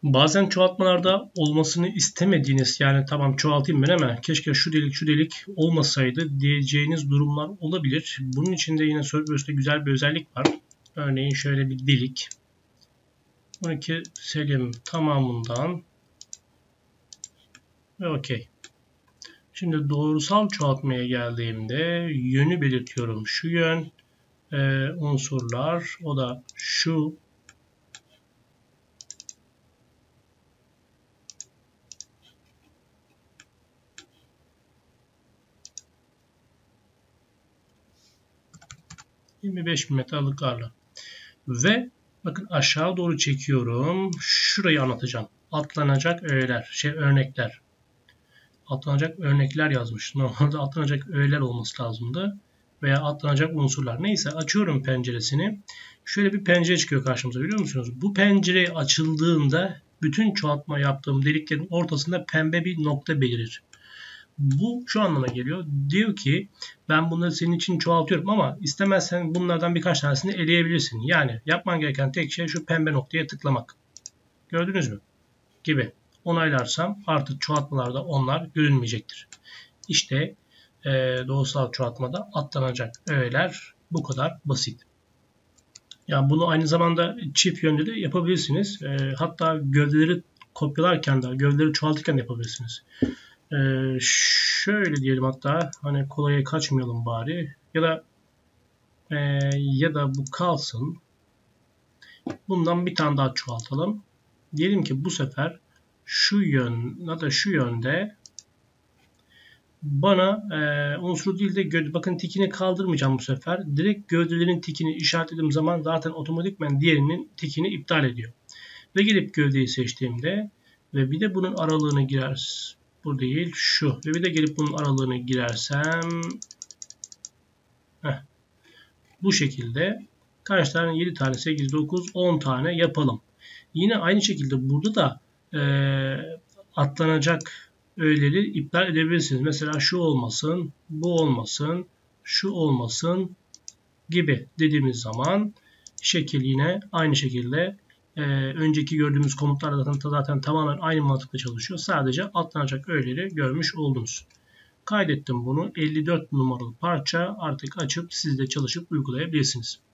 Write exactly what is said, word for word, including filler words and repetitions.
Bazen çoğaltmalarda olmasını istemediğiniz, yani tamam çoğaltayım ben ama keşke şu delik şu delik olmasaydı diyeceğiniz durumlar olabilir. Bunun için de yine SolidWorks'te güzel bir özellik var. Örneğin şöyle bir delik. on iki selim tamamından ve okey. Şimdi doğrusal çoğaltmaya geldiğimde yönü belirtiyorum. Şu yön e, unsurlar, o da şu. yirmi beş milimetre aralıklarla. Ve bakın aşağı doğru çekiyorum. Şurayı anlatacağım. Atlanacak öğeler, şey örnekler. Atlanacak örnekler yazmış. Normalde atlanacak öğeler olması lazımdı. Veya atlanacak unsurlar. Neyse açıyorum penceresini. Şöyle bir pencere çıkıyor karşımıza, biliyor musunuz? Bu pencere açıldığında bütün çoğaltma yaptığım deliklerin ortasında pembe bir nokta belirir. Bu şu anlama geliyor. Diyor ki ben bunları senin için çoğaltıyorum ama istemezsen bunlardan birkaç tanesini eleyebilirsin. Yani yapman gereken tek şey şu pembe noktaya tıklamak. Gördünüz mü? Gibi. Onaylarsam artık çoğaltmalarda onlar görünmeyecektir. İşte e, doğrusal çoğaltmada atlanacak öğeler bu kadar basit. Yani bunu aynı zamanda çift yönde de yapabilirsiniz. E, hatta gövdeleri kopyalarken de, gövdeleri çoğaltırken de yapabilirsiniz. E, şöyle diyelim, hatta hani kolaya kaçmayalım bari. Ya da e, ya da bu kalsın. Bundan bir tane daha çoğaltalım. Diyelim ki bu sefer şu yön ya da şu yönde bana e, unsur değil de gövde, bakın tikini kaldırmayacağım bu sefer. Direkt gövdelerin tikini işaretlediğim zaman zaten otomatikman diğerinin tikini iptal ediyor. Ve gelip gövdeyi seçtiğimde ve bir de bunun aralığını girer. Bu değil, şu. Ve bir de gelip bunun aralığını girersem heh, bu şekilde kaç tane? yedi tane, sekiz, dokuz, on tane yapalım. Yine aynı şekilde burada da e, atlanacak öğeleri iptal edebilirsiniz. Mesela şu olmasın, bu olmasın, şu olmasın gibi dediğimiz zaman şekil yine aynı şekilde e, önceki gördüğümüz komutlarla zaten, zaten tamamen aynı mantıkla çalışıyor. Sadece atlanacak öğeleri görmüş oldunuz. Kaydettim bunu. elli dört numaralı parça, artık açıp siz de çalışıp uygulayabilirsiniz.